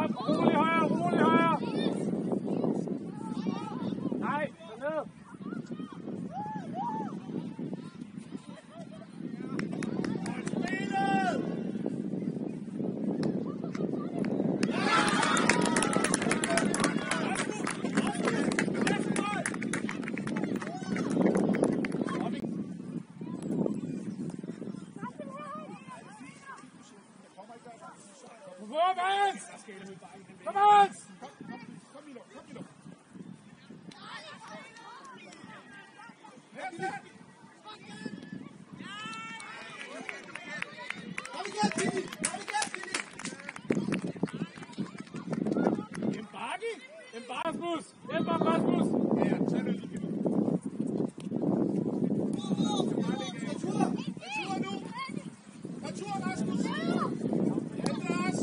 Rolig højre, rolig højre. Nej, ned. Kom on! Rasmus! Hjælp ham, Rasmus! Ja, så er det lige. Retur nu! Retur, Rasmus! Hjælp os!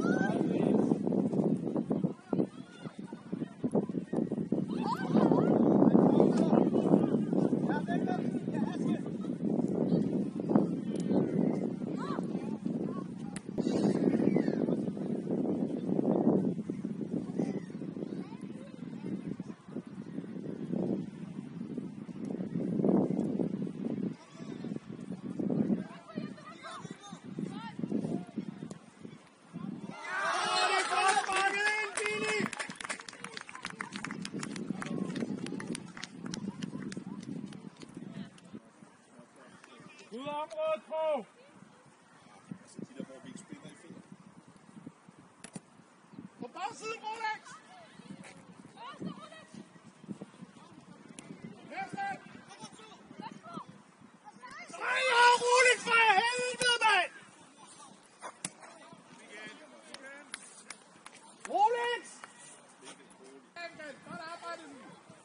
Ud af området, Kro! Altså de der, hvor vi ikke spiller i fælder. På bagsiden, Rolex! Næste! Nej, ja, Rolex for helvede, mand! Rolex! Godt arbejde nu!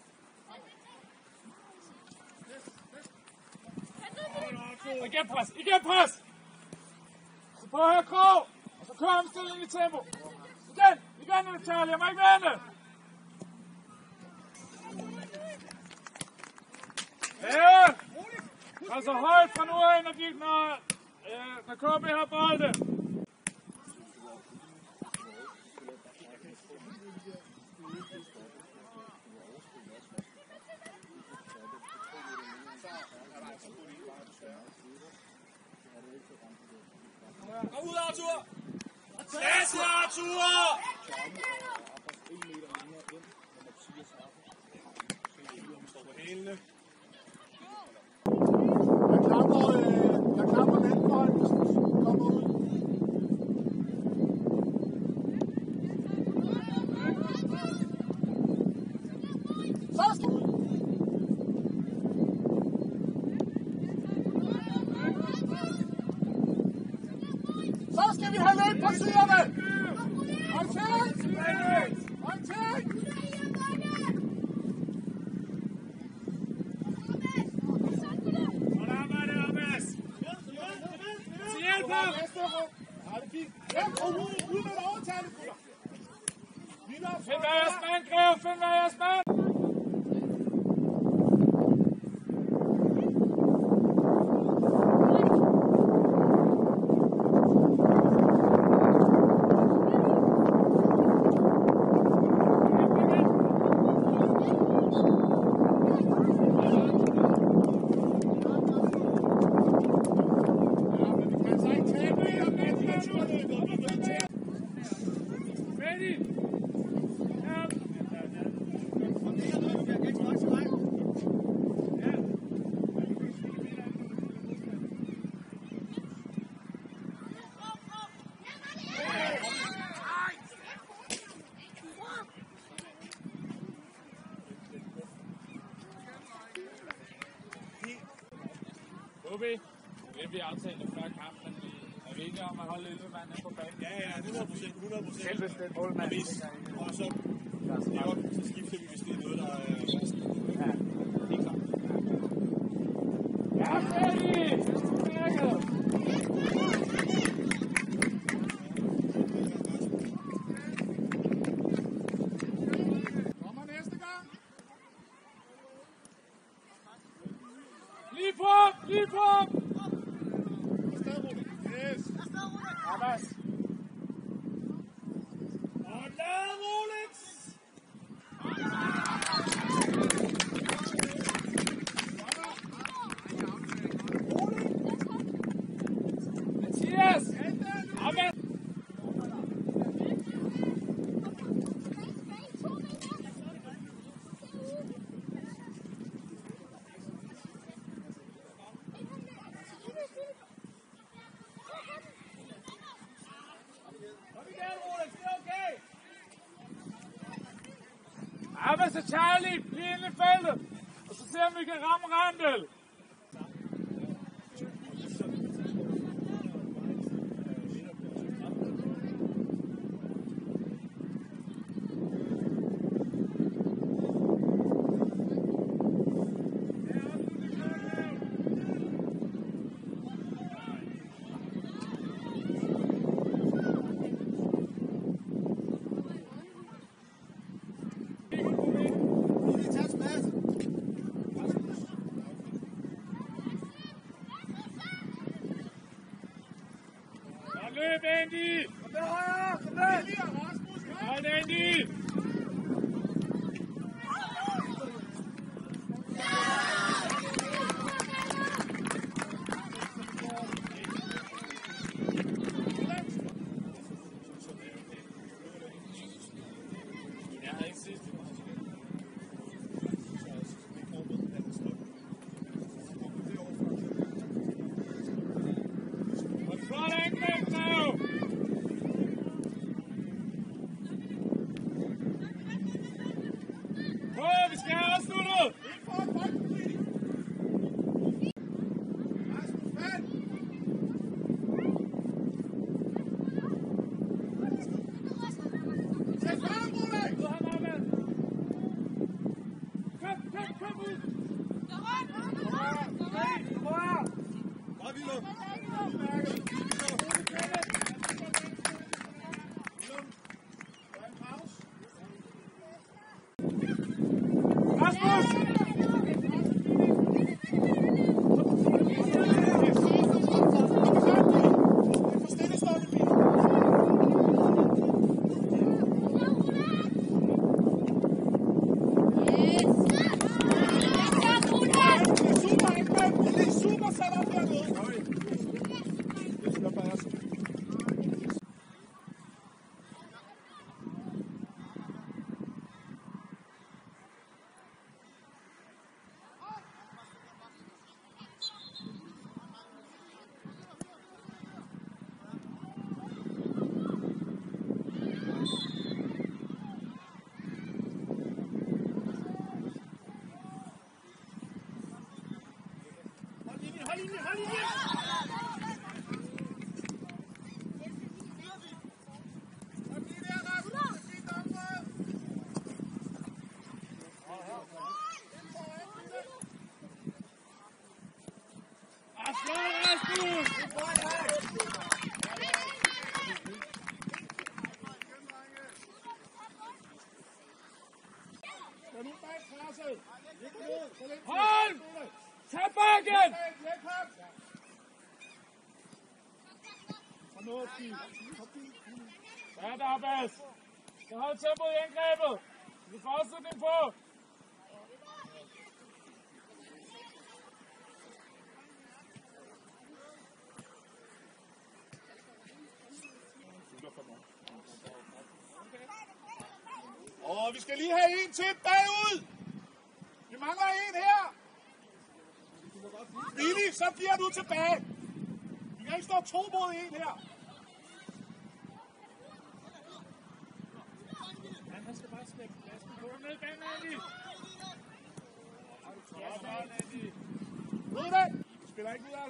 Igen pres! Igen pres! Så prøv at høre Krog! Og så kører omstillingen i tempo! Igen! Igen, Charlie! Jeg må ikke vende! Ja! Altså højt fra nu af, når KB har bolden! Kom ud, Arthur! Klasse, Arthur! Hælene. Jeg klapper vandbolden, hvis du kommer ud. Så skal vi have løb på siderne! Håndtag! Håndtag! Godt arbejde, Abbas! Til hjælp ham! Ja, det er fint. Ja, ud med et overtale, gutter! Find hver jeres mand, Greve! Find hver jeres mand! Obi, det vi aftalte før kampen, men er vi ikke om at holde 11 mand på banen? Ja, 100%. Selv hvis det er målmand. Og så skifter vi, hvis det er noget, der er værst. Ja, helt klart. Ja, færdig! Kommer næste gang! Lige på! Lige på! Yes! Abbas! Thomas og Charlie, bliv inde i feltet. Og så ser vi, om vi kan ramme Randel. Løb, Andy! Kom der højre! Kom der! Hold, Andy! Jeg har ikke set det. Flot angreb nu! Prøv, vi skal have afsluttet! Kom ud! Hold! Tag bakken! Ja, der er Bas. Så hold tempoet i angrebet. Vi får afslutning på. Og vi skal lige have en til bagud. Vi mangler en her. Billy, så bliver du tilbage. Vi kan ikke stå 2 mod 1 her. Han skal bare smække pladsen på. Kom ned bag, Andy. Ja, sådan, Andy. Ved du det? Du spiller ikke videre.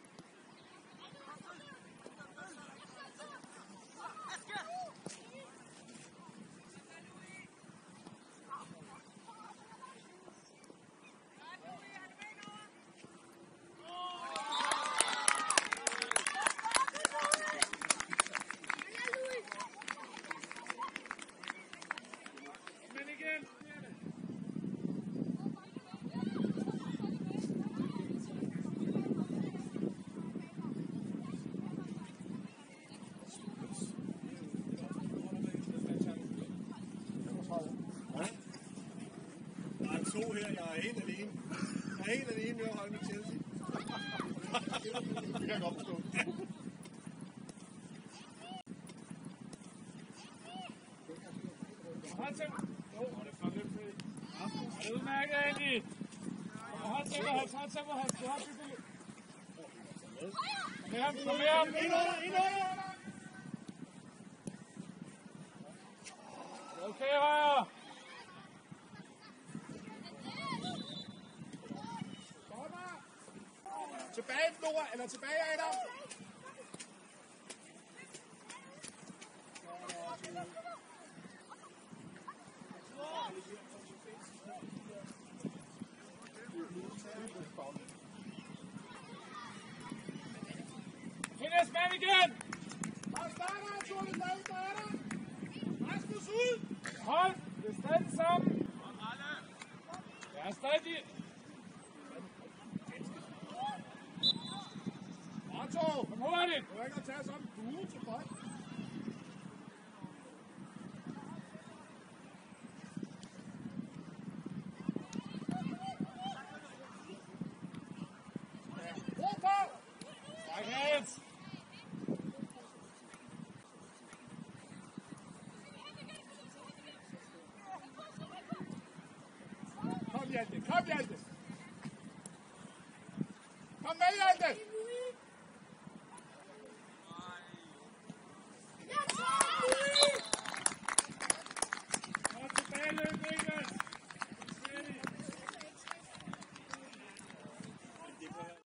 Der er 2 her, jeg er helt alene. Jeg er helt alene med at holde med Chelsea. Det kan jeg godt forstå. Hold til. Det er for lidt fri. Det er udmærket, Andy. Hold til, hold til. Du har bygget. Kom med ham. Ind under. Okay, højre. Nora, eller tilbage, Adam. Hendes mand igen! Der starter, Antoine, der er der. Rasmus ud! Hold! Det er stadig sammen! Det er stadig... Otto! Kom hurtigt! Du er ikke at tage sådan en bue til bold. Ro på! Stræk hands! Kom Hjalte, kom Hjalte! Kom med Hjalte!